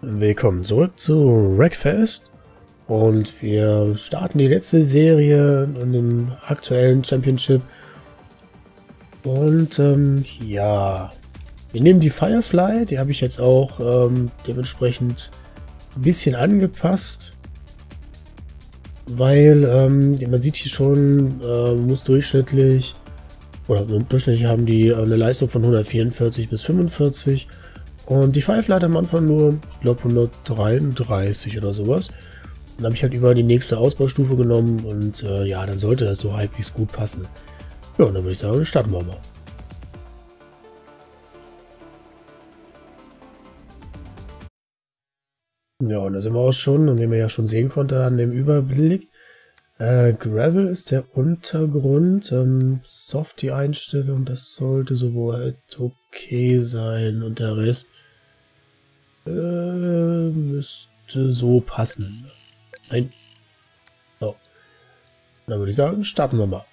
Willkommen zurück zu Wreckfest und wir starten die letzte Serie in dem aktuellen Championship und ja, wir nehmen die Firefly, die habe ich jetzt auch dementsprechend ein bisschen angepasst, weil man sieht hier schon, muss durchschnittlich haben die eine Leistung von 144 bis 45. Und die Firefly hat am Anfang nur, ich glaube, 133 oder sowas. Dann habe ich halt über die nächste Ausbaustufe genommen und ja, dann sollte das so halbwegs gut passen. Ja, und dann würde ich sagen, starten wir mal. Ja, und da sind wir auch schon, und wie man ja schon sehen konnte an dem Überblick. Gravel ist der Untergrund, Soft die Einstellung, das sollte soweit okay sein und der Rest müsste so passen. Nein. So. Dann würde ich sagen, starten wir mal.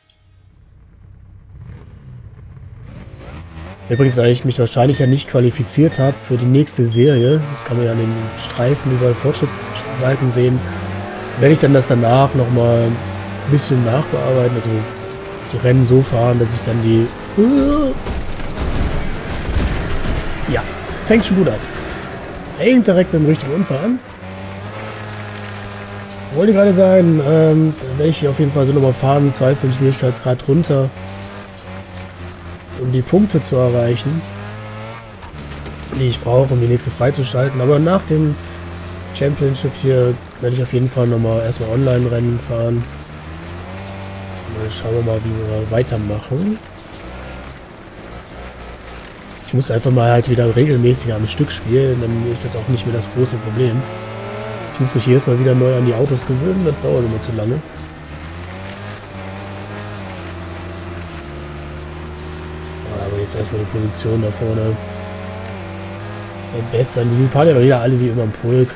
Übrigens, da ich mich wahrscheinlich ja nicht qualifiziert habe für die nächste Serie, das kann man ja an den Streifen überall Fortschrittsbalken sehen, werde ich dann das danach nochmal ein bisschen nachbearbeiten, also die Rennen so fahren, dass ich dann die... Ja, fängt schon gut an. Fängt direkt mit dem richtigen Unfall an. Wollte gerade sein, dann werde ich hier auf jeden Fall so nochmal fahren, Zweifel Schwierigkeitsgrad runter, um die Punkte zu erreichen, die ich brauche, um die nächste freizuschalten. Aber nach dem Championship hier werde ich auf jeden Fall nochmal erstmal Online-Rennen fahren. Mal schauen wir mal, wie wir weitermachen. Ich muss einfach mal halt wieder regelmäßig am Stück spielen, dann ist das auch nicht mehr das große Problem. Ich muss mich jedes Mal wieder neu an die Autos gewöhnen, das dauert immer zu lange. Aber jetzt erstmal die Position da vorne verbessern. Die fahren ja wieder alle wie immer im Pulk.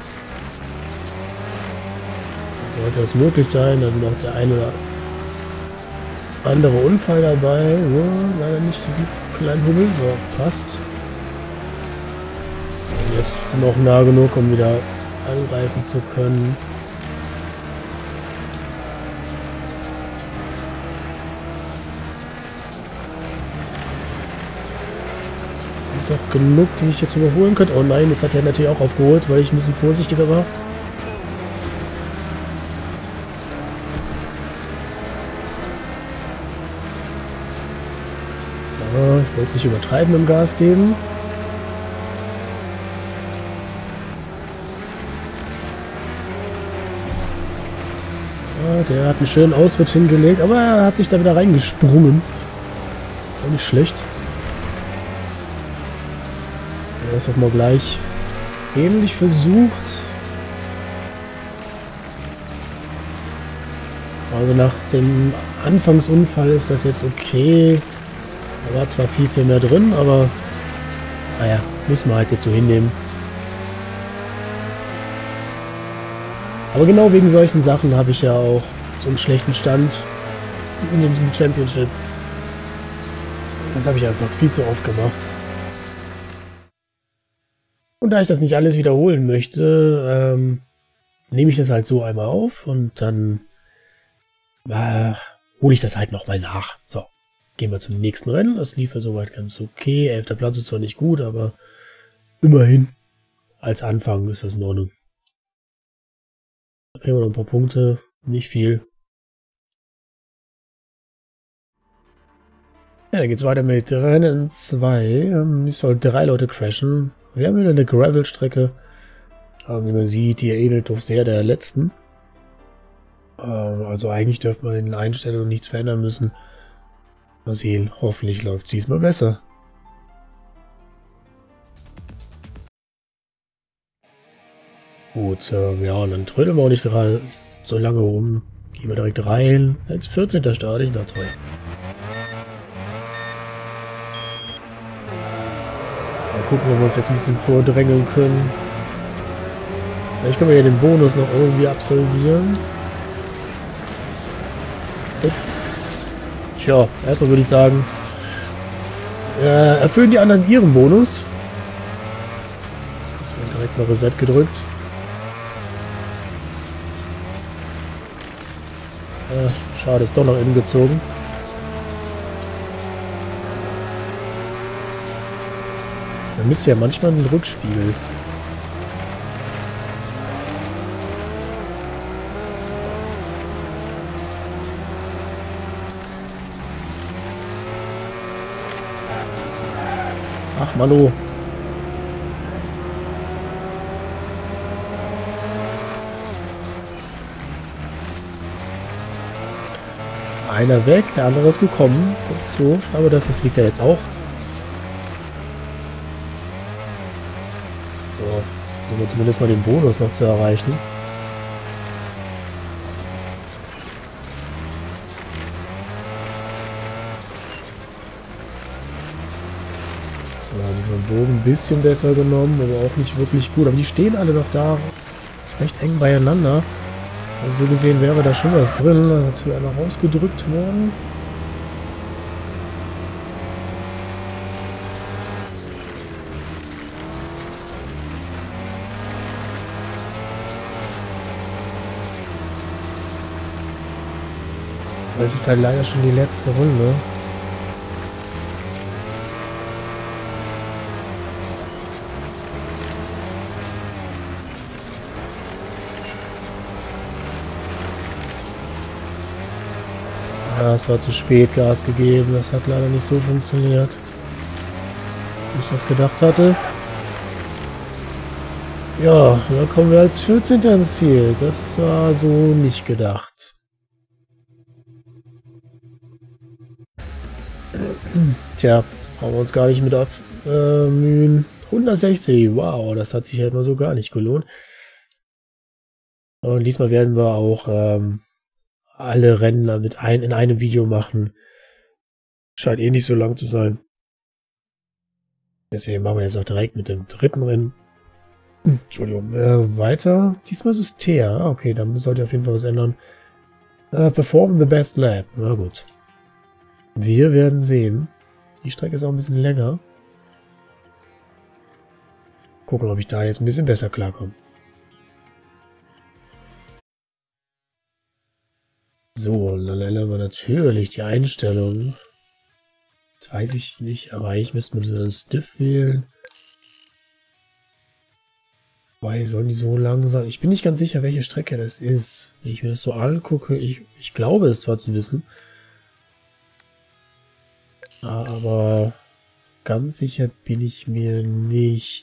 Sollte das möglich sein, dann noch der eine oder andere Unfall dabei. Ja, leider nicht so viel kleinen Hubbel. So, passt. Und jetzt noch nah genug, um wieder angreifen zu können. Es sind doch genug, die ich jetzt überholen könnte. Oh nein, jetzt hat er natürlich auch aufgeholt, weil ich ein bisschen vorsichtiger war. Ich will es nicht übertreiben im Gas geben. Ja, der hat einen schönen Ausritt hingelegt, aber er hat sich da wieder reingesprungen. Auch nicht schlecht. Er ist auch mal gleich ähnlich versucht. Also nach dem Anfangsunfall ist das jetzt okay. Da war zwar viel mehr drin, aber naja, muss man halt jetzt so hinnehmen. Aber genau wegen solchen Sachen habe ich ja auch so einen schlechten Stand in diesem Championship. Das habe ich einfach viel zu oft gemacht. Und da ich das nicht alles wiederholen möchte, nehme ich das halt so einmal auf und dann hole ich das halt nochmal nach. So. Gehen wir zum nächsten Rennen. Das lief ja soweit ganz okay. 11. Platz ist zwar nicht gut, aber immerhin als Anfang ist das in Ordnung. Da kriegen wir noch ein paar Punkte. Nicht viel. Ja, dann geht's weiter mit Rennen 2. Ich soll 3 Leute crashen. Wir haben wieder eine Gravel-Strecke. Aber wie man sieht, die ähnelt doch sehr der letzten. Also eigentlich dürfte man in den Einstellungen nichts verändern müssen. Mal sehen, hoffentlich läuft es diesmal besser. Gut, ja, und dann trödeln wir auch nicht gerade so lange rum. Gehen wir direkt rein. Als 14. starte ich, na toll. Mal gucken, ob wir uns jetzt ein bisschen vordrängeln können. Vielleicht können wir ja den Bonus noch irgendwie absolvieren. Tja, erstmal würde ich sagen, erfüllen die anderen ihren Bonus. Dass wir direkt erstmal Reset gedrückt. Schade, ist doch noch innen gezogen. Da müsste ja manchmal ein Rückspiegel. Ach, Mano. Einer weg, der andere ist gekommen. Das ist doof, aber dafür fliegt er jetzt auch. So, um wir zumindest mal den Bonus noch zu erreichen. So, diesen Bogen ein bisschen besser genommen, aber auch nicht wirklich gut. Aber die stehen alle noch da recht eng beieinander. Also so gesehen wäre da schon was drin. Da ist wieder einer rausgedrückt worden. Aber es ist halt leider schon die letzte Runde. Ja, es war zu spät Gas gegeben. Das hat leider nicht so funktioniert, wie ich das gedacht hatte. Ja, da kommen wir als 14. ins Ziel. Das war so nicht gedacht. Tja, brauchen wir uns gar nicht mit abmühen. 160, wow, das hat sich ja nur so gar nicht gelohnt. Und diesmal werden wir auch alle Rennen damit in einem Video machen. Scheint eh nicht so lang zu sein. Deswegen machen wir jetzt auch direkt mit dem dritten Rennen. Entschuldigung, weiter. Diesmal ist es Thea. Okay, dann sollte auf jeden Fall was ändern. Perform the best lap. Na gut. Wir werden sehen. Die Strecke ist auch ein bisschen länger. Gucken, ob ich da jetzt ein bisschen besser klarkomme. So, dann ändern wir natürlich die Einstellungen. Das weiß ich nicht, aber eigentlich müssten wir das Stiff wählen. Wobei, sollen die so lang sein? Ich bin nicht ganz sicher, welche Strecke das ist. Wenn ich mir das so angucke, ich glaube es zwar zu wissen. Aber ganz sicher bin ich mir nicht.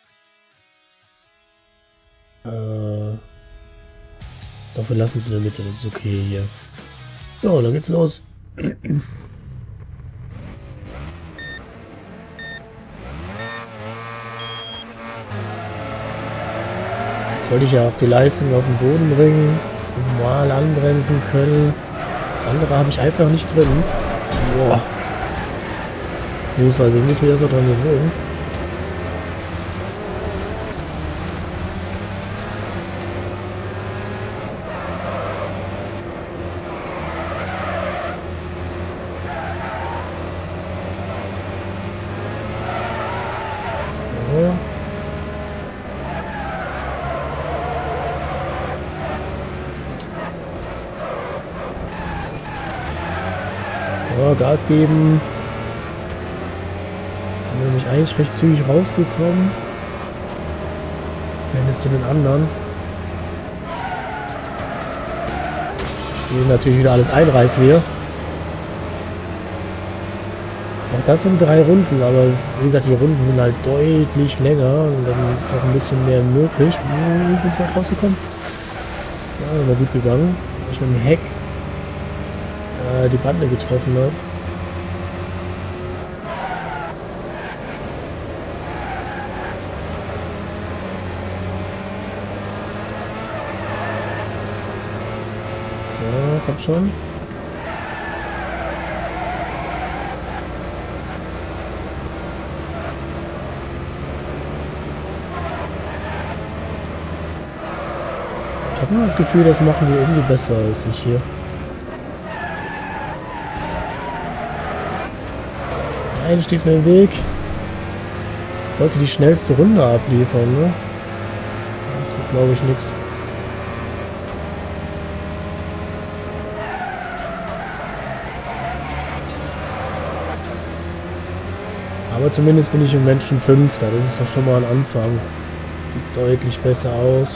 Doch, wir lassen es in der Mitte, das ist okay hier. So, dann geht's los. Jetzt wollte ich ja auch die Leistung auf den Boden bringen, normal anbremsen können. Das andere habe ich einfach nicht drin. Boah. Beziehungsweise ich muss mich erst noch dran gewöhnen. So, Gas geben. Jetzt sind wir nämlich eigentlich recht zügig rausgekommen. Wenn es zu den anderen. Die natürlich wieder alles einreißen hier. Auch das sind 3 Runden, aber wie gesagt, die Runden sind halt deutlich länger und dann ist auch ein bisschen mehr möglich. Ich bin zwar rausgekommen. Ja, war gut gegangen. Ich mit dem Heck die Bande getroffen habe. So, komm schon. Ich habe immer das Gefühl, das machen wir irgendwie besser als ich hier. Nein, du stehst mir im Weg. Ich sollte die schnellste Runde abliefern, ne? glaube ich, nichts. Aber zumindest bin ich im Moment schon Fünfter. Das ist doch schon mal ein Anfang. Sieht deutlich besser aus.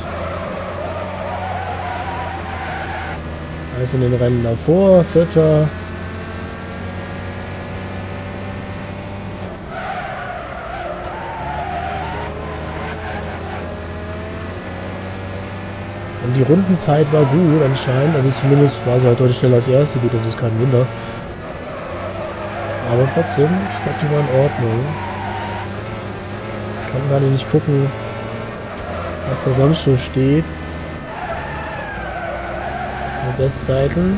Als in den Rennen davor. Vierter. Und die Rundenzeit war gut anscheinend. Also zumindest war sie halt deutlich schneller als Erste. Gut, das ist kein Wunder. Aber trotzdem, ich glaube, die war in Ordnung. Ich kann gerade nicht gucken, was da sonst so steht. Bestzeiten.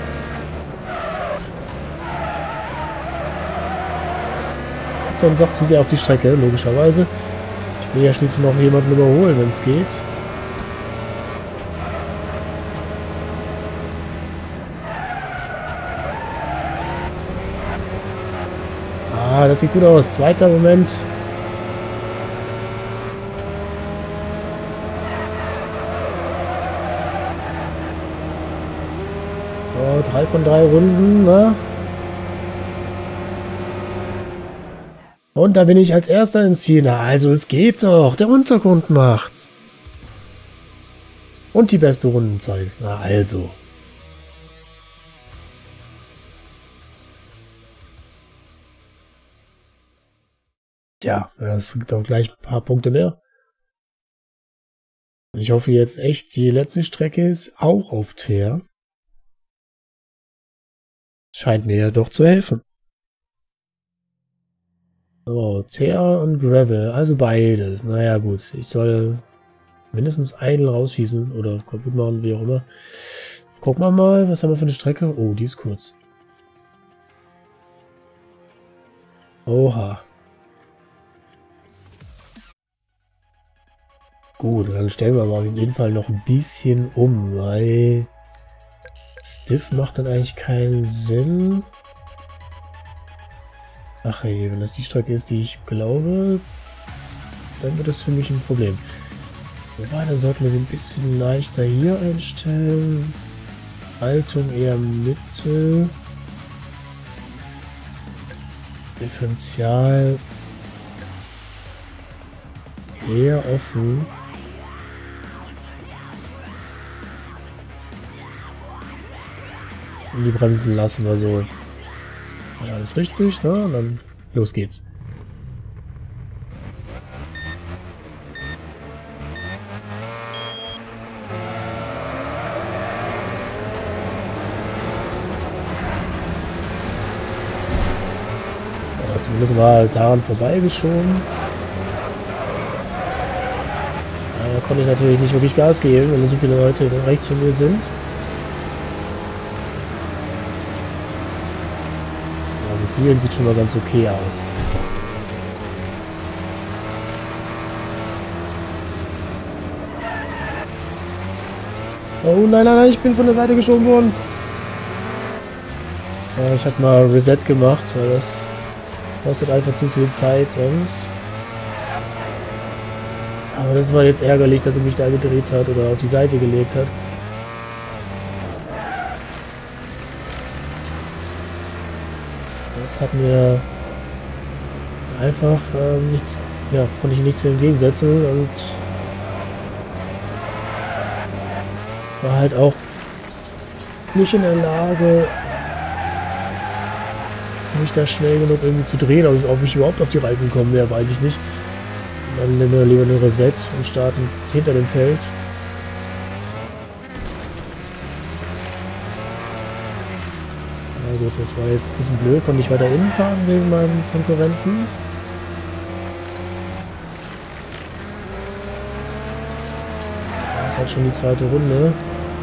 Dann doch zu sehr auf die Strecke, logischerweise. Ich will ja schließlich noch jemanden überholen, wenn es geht. Ah, das sieht gut aus. Zweiter Moment. So, 3 von 3 Runden, ne? Und da bin ich als Erster ins Ziel. Na, also es geht doch. Der Untergrund macht's. Und die beste Rundenzeit. Na, also. Tja, das gibt auch gleich ein paar Punkte mehr. Ich hoffe jetzt echt, die letzte Strecke ist auch auf Teer. Scheint mir ja doch zu helfen. So, Teer und Gravel, also beides. Naja gut, ich soll mindestens einen rausschießen oder kaputt machen, wie auch immer. Gucken wir mal, was haben wir für eine Strecke? Oh, die ist kurz. Oha. Gut, dann stellen wir mal auf jeden Fall noch ein bisschen um, weil Stiff macht dann eigentlich keinen Sinn. Ach ey, wenn das die Strecke ist, die ich glaube, dann wird das für mich ein Problem. Wobei, dann sollten wir sie ein bisschen leichter hier einstellen. Haltung eher Mitte. Differential eher offen. Und die Bremsen lassen wir so. Ja, alles richtig, ne? Und dann los geht's. So, zumindest war daran vorbeigeschoben. Da konnte ich natürlich nicht wirklich Gas geben, wenn so viele Leute rechts von mir sind. Sieht schon mal ganz okay aus. Oh nein, nein, nein, ich bin von der Seite geschoben worden. Ja, ich habe mal Reset gemacht, weil das kostet einfach zu viel Zeit sonst. Aber das war jetzt ärgerlich, dass er mich da gedreht hat oder auf die Seite gelegt hat. Das hat mir einfach nichts, ja, konnte ich nichts entgegensetzen und war halt auch nicht in der Lage, mich da schnell genug irgendwie zu drehen. Also ob ich überhaupt auf die Reifen kommen wäre, weiß ich nicht. Und dann nehmen wir lieber eine Reset und starten hinter dem Feld. Gut, das war jetzt ein bisschen blöd, konnte ich weiter innen fahren wegen meinem Konkurrenten. Das ist halt schon die zweite Runde.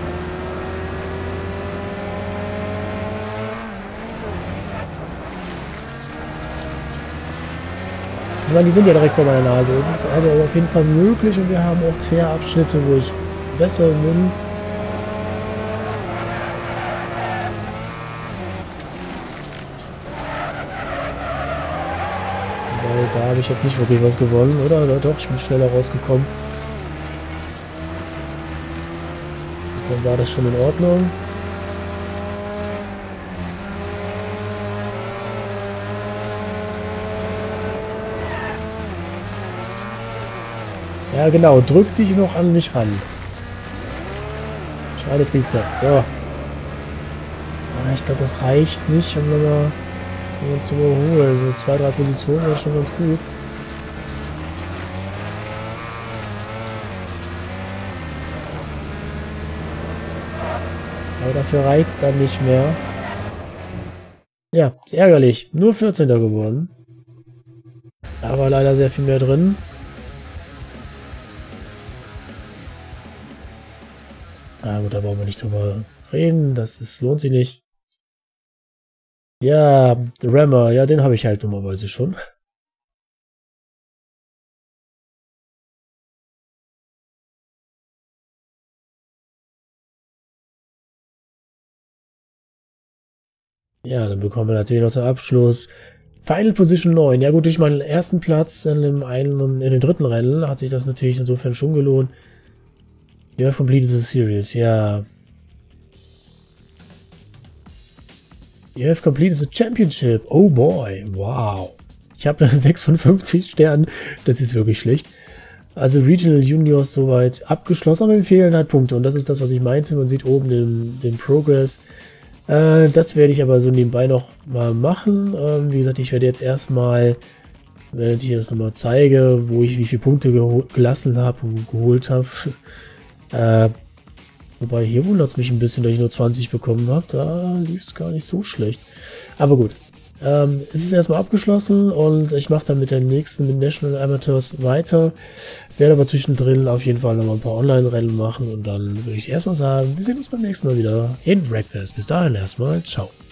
Ich meine, die sind ja direkt vor meiner Nase. Es ist also auf jeden Fall möglich und wir haben auch Teerabschnitte, wo ich besser bin. Da habe ich jetzt nicht wirklich was gewonnen, oder? Doch, ich bin schneller rausgekommen. Dann war das schon in Ordnung. Ja genau, drück dich noch an mich ran. Schade, Priester. So. Ja, ich glaube, das reicht nicht, um nochmal zu überholen. So 2, 3 Positionen wäre schon ganz gut. Aber dafür reicht es dann nicht mehr. Ja, ärgerlich. Nur 14. geworden. Da war leider sehr viel mehr drin. Ah gut, da brauchen wir nicht drüber reden. Lohnt sich nicht. Ja, Rammer, ja, den habe ich halt normalerweise schon. Ja, dann bekommen wir natürlich noch zum Abschluss Final Position 9. Ja gut, durch meinen ersten Platz in dem dritten Rennen hat sich das natürlich insofern schon gelohnt. You have completed the series, ja. You have completed the championship. Oh boy, wow. Ich habe 6 von 50 Sternen. Das ist wirklich schlecht. Also Regional Juniors soweit abgeschlossen, aber mir fehlen halt Punkte. Und das ist das, was ich meinte. Man sieht oben den Progress. Das werde ich aber so nebenbei noch mal machen. Wie gesagt, ich werde jetzt erstmal, wenn ich dir das nochmal zeige, wo ich wie viele Punkte gelassen habe und geholt habe. Wobei hier wundert es mich ein bisschen, dass ich nur 20 bekommen habe. Da lief es gar nicht so schlecht. Aber gut. Es ist erstmal abgeschlossen und ich mache dann mit der nächsten mit National Amateurs weiter. Werde aber zwischendrin auf jeden Fall noch mal ein paar Online-Rennen machen und dann würde ich erstmal sagen, wir sehen uns beim nächsten Mal wieder in Wreckfest. Bis dahin erstmal, ciao.